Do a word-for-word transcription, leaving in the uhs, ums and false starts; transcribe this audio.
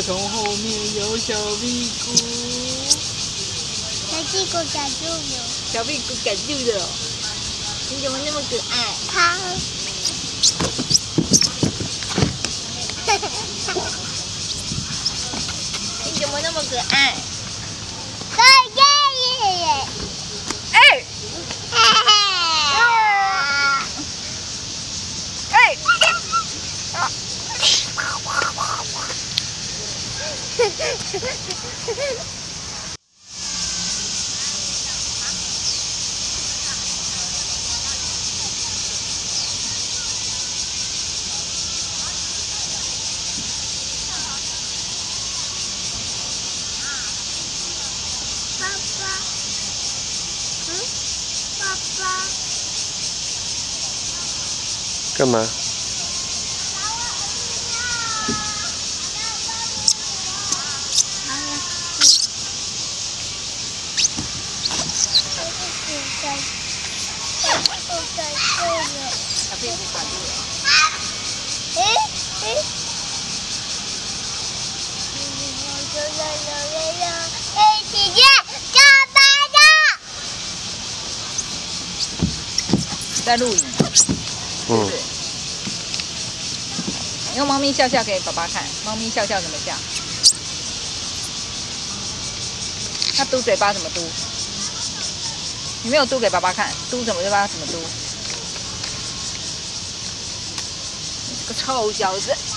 桶后面有小屁股， 小屁股夹住了， 小屁股感住了。你怎么那么可爱？ 它。 你怎么那么可爱？ 可耶耶耶！ 哎！哎！啊！ 爸爸，嗯，爸爸， 干嘛？ 好了，我在，我在这了。 小屁股卡住了。 哎哎，我来了来了，哎，姐姐，干嘛的？ 在录影。 嗯。 用猫咪笑笑给爸爸看，猫咪笑笑怎么笑？它嘟嘴巴怎么嘟？你没有嘟给爸爸看，嘟怎么嘴巴怎么嘟？你这个臭小子！